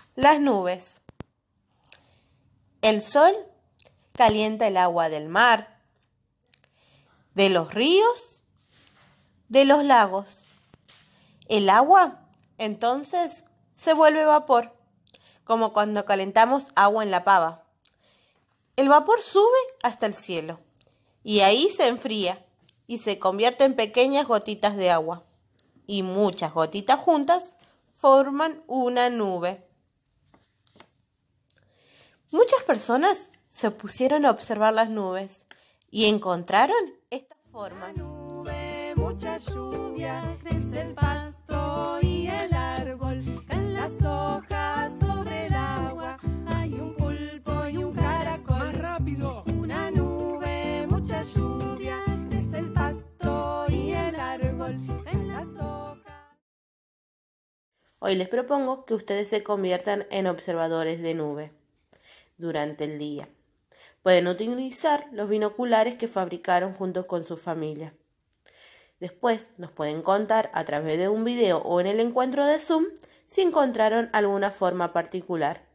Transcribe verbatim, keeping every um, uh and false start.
Las nubes. El sol calienta el agua del mar, de los ríos, de los lagos. El agua, entonces, se vuelve vapor, como cuando calentamos agua en la pava. El vapor sube hasta el cielo y ahí se enfría y se convierte en pequeñas gotitas de agua. Y muchas gotitas juntas forman una nube. Muchas personas se pusieron a observar las nubes y encontraron estas formas. La nube, mucha lluvia, crece el pasto y el árbol, caen las hojas sobre el agua, hay un pulpo y un caracol. ¡Rápido! Una nube, mucha lluvia, crece el pasto y el árbol, caen las hojas. Hoy les propongo que ustedes se conviertan en observadores de nube durante el día. Pueden utilizar los binoculares que fabricaron juntos con su familia. Después nos pueden contar a través de un video o en el encuentro de Zoom si encontraron alguna forma particular.